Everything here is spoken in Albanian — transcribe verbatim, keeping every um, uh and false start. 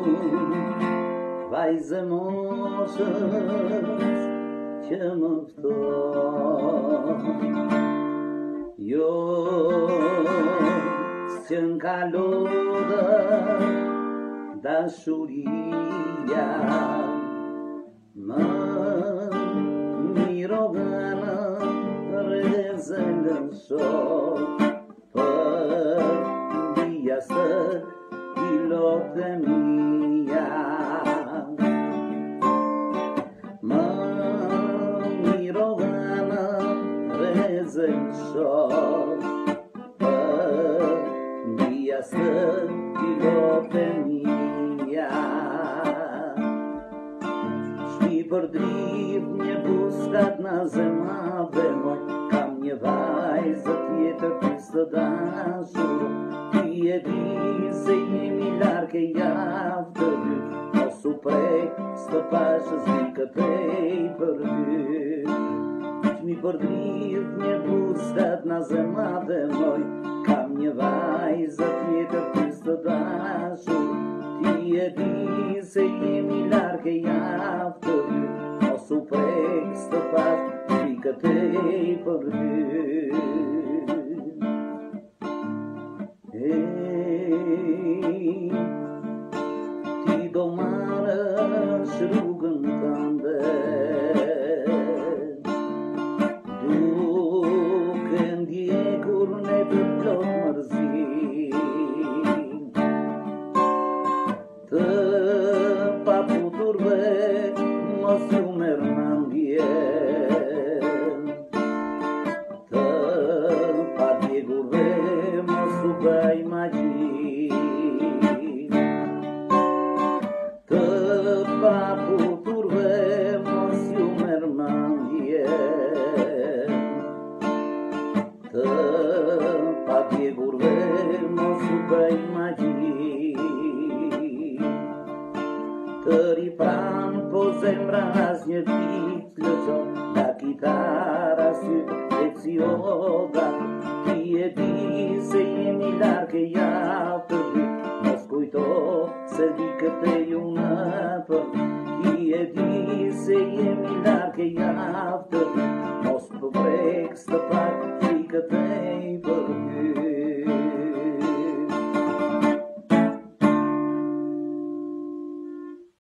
vai zamożesz cię w to. Jo cienka loda dashuria ma mirogana rezenden so per dia sta ilote mia ma mirogana rezenden so per dia sta ilote mia szli pordriv nie pustat na zema benoj kam nie vaj za tjetër pisto dashur ti e di se jemi larg e javë të dy mos u prek s'të pash zvikëtej për dy mi pordriv nie pustat na zema benoj kam nie vaj za tjetër pisto dashur ti e di se jemi larg e javë të dy mos u prek s'të pash zvikëtej për dy. Hey, ti do marrësh rrugën tënde duke ndjekur në të plot mërzin të paputurve mos ju merr mendje të padjegurve mos u bëj magji të paputurve mos ju merr mendje të padjegurve mos u bëj magji të ripran po zemra asnjë ditë lëçon nga kitara syt e cioda ti e di se jemi larg e javë të dy mos kujto se vikëtej unë për ti e di se jemi larg e javë të dy